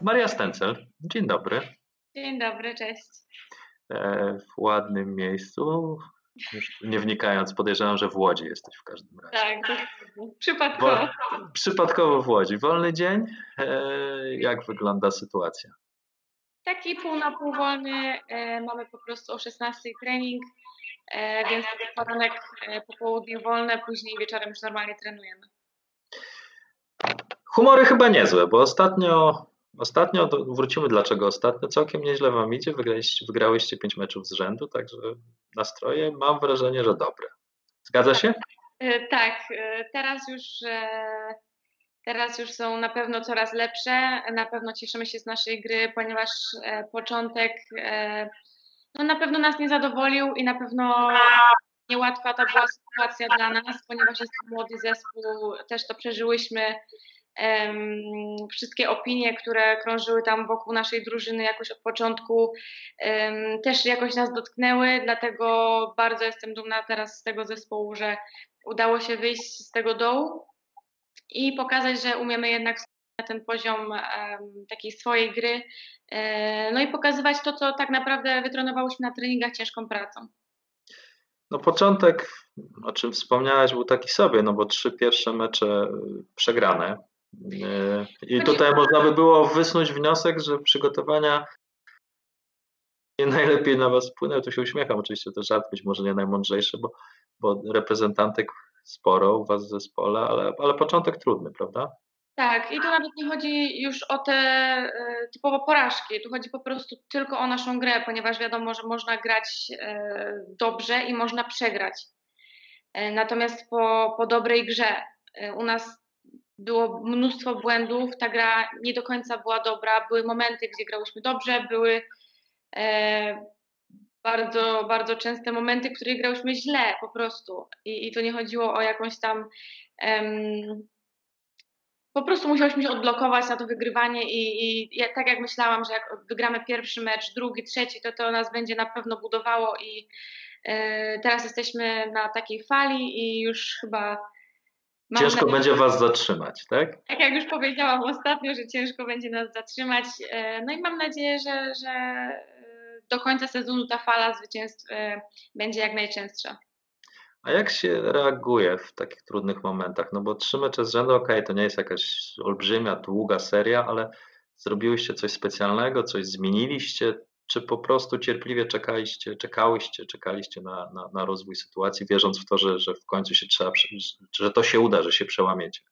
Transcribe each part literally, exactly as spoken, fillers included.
Maria Stencel, dzień dobry. Dzień dobry, cześć. E, w ładnym miejscu, już nie wnikając, podejrzewam, że w Łodzi jesteś w każdym razie. Tak, dokładnie. Przypadkowo. Wo- przypadkowo w Łodzi. Wolny dzień? E, jak wygląda sytuacja? Taki pół na pół wolny. E, mamy po prostu o szesnastej trening, e, więc poranek, e, popołudnie wolne, później wieczorem już normalnie trenujemy. Humory chyba niezłe, bo ostatnio, ostatnio to wrócimy dlaczego ostatnio, całkiem nieźle wam idzie, wygraliście, wygrałyście pięć meczów z rzędu, także nastroje mam wrażenie, że dobre. Zgadza się? E, tak, e, teraz już e, teraz już są na pewno coraz lepsze. Na pewno cieszymy się z naszej gry, ponieważ e, początek e, no na pewno nas nie zadowolił i na pewno niełatwa to była sytuacja dla nas, ponieważ jest to młody zespół, też to przeżyłyśmy. Um, wszystkie opinie, które krążyły tam wokół naszej drużyny jakoś od początku, um, też jakoś nas dotknęły, dlatego bardzo jestem dumna teraz z tego zespołu, że udało się wyjść z tego dołu i pokazać, że umiemy jednak na ten poziom um, takiej swojej gry, um, no i pokazywać to, co tak naprawdę wytrenowałyśmy na treningach ciężką pracą. No początek, o czym wspomniałeś, był taki sobie, no bo trzy pierwsze mecze przegrane. I tutaj można by było wysnuć wniosek, że przygotowania nie najlepiej na was wpłynęły. Tu się uśmiecham, oczywiście to żart, być może nie najmądrzejszy, bo, bo reprezentantek sporo u was w zespole, ale, ale początek trudny, prawda? Tak, i tu nawet nie chodzi już o te e, typowo porażki, tu chodzi po prostu tylko o naszą grę, ponieważ wiadomo, że można grać e, dobrze i można przegrać. E, natomiast po, po dobrej grze e, u nas było mnóstwo błędów, ta gra nie do końca była dobra, były momenty, gdzie grałyśmy dobrze, były e, bardzo, bardzo częste momenty, w których grałyśmy źle po prostu i, i to nie chodziło o jakąś tam em, po prostu musiałyśmy się odblokować na to wygrywanie i, i ja, tak jak myślałam, że jak wygramy pierwszy mecz, drugi, trzeci, to to nas będzie na pewno budowało i e, teraz jesteśmy na takiej fali i już chyba mam Ciężko nadzieję, będzie was zatrzymać, tak? tak jak już powiedziałam ostatnio, że ciężko będzie nas zatrzymać. E, no i mam nadzieję, że, że e, do końca sezonu ta fala zwycięstw e, będzie jak najczęstsza. A jak się reaguje w takich trudnych momentach? No bo trzy mecze z rzędu, okej, to nie jest jakaś olbrzymia, długa seria, ale zrobiłyście coś specjalnego, coś zmieniliście, czy po prostu cierpliwie czekaliście, czekałyście, czekaliście na, na, na rozwój sytuacji, wierząc w to, że, że w końcu się trzeba, że to się uda, że się przełamiecie?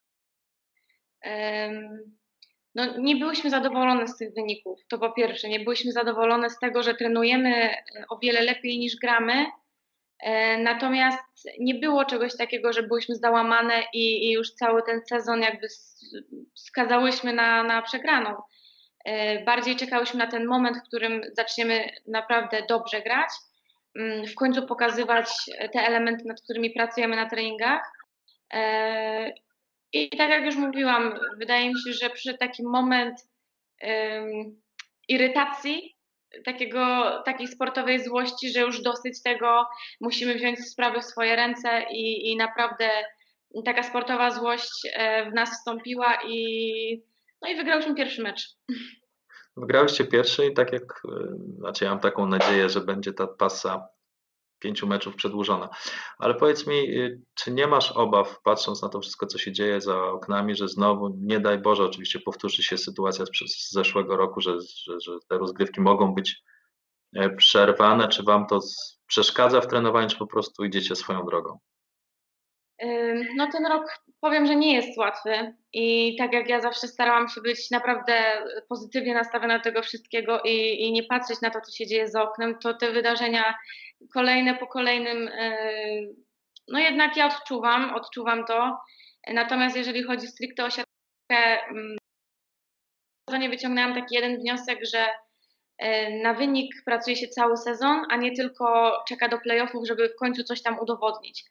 Um, No, nie byłyśmy zadowolone z tych wyników. To po pierwsze, nie byłyśmy zadowolone z tego, że trenujemy o wiele lepiej niż gramy. E, natomiast nie było czegoś takiego, że byłyśmy załamane i, i już cały ten sezon jakby skazałyśmy na, na przegraną. E, bardziej czekałyśmy na ten moment, w którym zaczniemy naprawdę dobrze grać, mm, w końcu pokazywać te elementy, nad którymi pracujemy na treningach. E, I tak jak już mówiłam, wydaje mi się, że przyszedł taki moment um, irytacji, takiego, takiej sportowej złości, że już dosyć tego, musimy wziąć sprawy w swoje ręce i, i naprawdę taka sportowa złość e, w nas wstąpiła i, no i wygrałyśmy pierwszy mecz. Wygrałyście pierwszy i tak jak, znaczy ja mam taką nadzieję, że będzie ta pasa pięciu meczów przedłużona. Ale powiedz mi, czy nie masz obaw, patrząc na to wszystko, co się dzieje za oknami, że znowu, nie daj Boże, oczywiście powtórzy się sytuacja z zeszłego roku, że, że, że te rozgrywki mogą być przerwane, czy wam to przeszkadza w trenowaniu, czy po prostu idziecie swoją drogą? No ten rok powiem, że nie jest łatwy i tak jak ja zawsze starałam się być naprawdę pozytywnie nastawiona do tego wszystkiego i, i nie patrzeć na to, co się dzieje za oknem, to te wydarzenia kolejne po kolejnym, e, no jednak ja odczuwam, odczuwam to. Natomiast jeżeli chodzi stricte o siatkówkę, to nie wyciągnęłam taki jeden wniosek, że e, na wynik pracuje się cały sezon, a nie tylko czeka do playoffów, żeby w końcu coś tam udowodnić.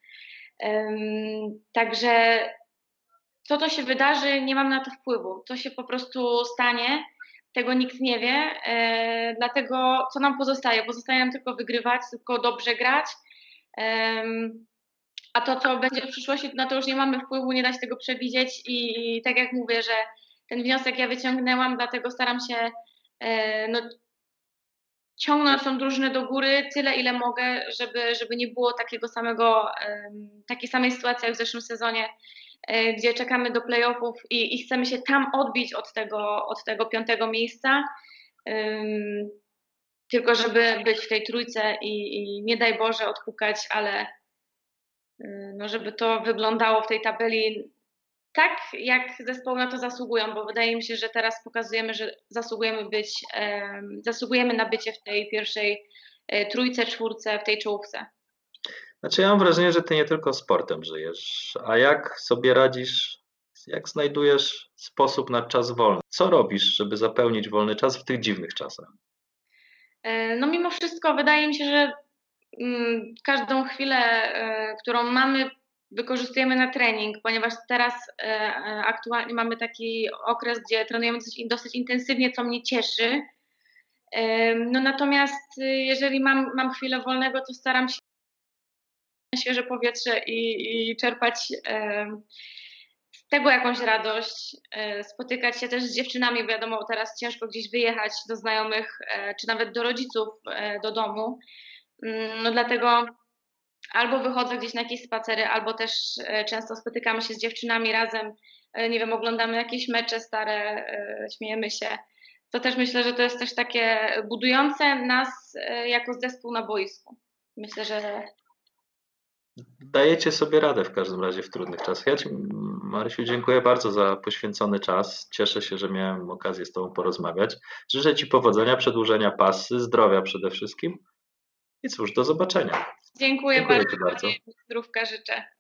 Także co to się wydarzy, nie mam na to wpływu. To się po prostu stanie, tego nikt nie wie, e, dlatego co nam pozostaje? Pozostaje nam tylko wygrywać, tylko dobrze grać, e, a to, co będzie w przyszłości, na to już nie mamy wpływu, nie da się tego przewidzieć i, i tak jak mówię, że ten wniosek ja wyciągnęłam, dlatego staram się e, no, ciągnąć tą drużynę do góry tyle, ile mogę, żeby, żeby nie było takiego samego, em, takiej samej sytuacji jak w zeszłym sezonie, e, gdzie czekamy do playoffów i, i chcemy się tam odbić od tego, od tego piątego miejsca. Em, tylko żeby być w tej trójce i, i nie daj Boże odpukać, ale y, no żeby to wyglądało w tej tabeli tak, jak zespoły na to zasługują, bo wydaje mi się, że teraz pokazujemy, że zasługujemy być, em, zasługujemy na bycie w tej pierwszej e, trójce, czwórce, w tej czołówce. Znaczy ja mam wrażenie, że ty nie tylko sportem żyjesz, a jak sobie radzisz, jak znajdujesz sposób na czas wolny? Co robisz, żeby zapełnić wolny czas w tych dziwnych czasach? E, No mimo wszystko wydaje mi się, że mm, każdą chwilę, e, którą mamy, wykorzystujemy na trening, ponieważ teraz e, e, aktualnie mamy taki okres, gdzie trenujemy dosyć, dosyć intensywnie, co mnie cieszy. E, No natomiast y, jeżeli mam, mam chwilę wolnego, to staram się na świeże powietrze i, i czerpać e, z tego jakąś radość, e, spotykać się też z dziewczynami, wiadomo, teraz ciężko gdzieś wyjechać do znajomych, e, czy nawet do rodziców, e, do domu. Mm, No dlatego albo wychodzę gdzieś na jakieś spacery, albo też e, często spotykamy się z dziewczynami razem, e, nie wiem, oglądamy jakieś mecze stare, e, śmiejemy się. To też myślę, że to jest też takie budujące nas e, jako zespół na boisku. Myślę, że Dajecie sobie radę w każdym razie w trudnych czasach. Ja ci, Marysiu, dziękuję bardzo za poświęcony czas. Cieszę się, że miałem okazję z tobą porozmawiać. Życzę ci powodzenia, przedłużenia pasy, zdrowia przede wszystkim. I cóż, do zobaczenia. dziękuję, Dziękuję bardzo. ci bardzo. Zdrówka życzę.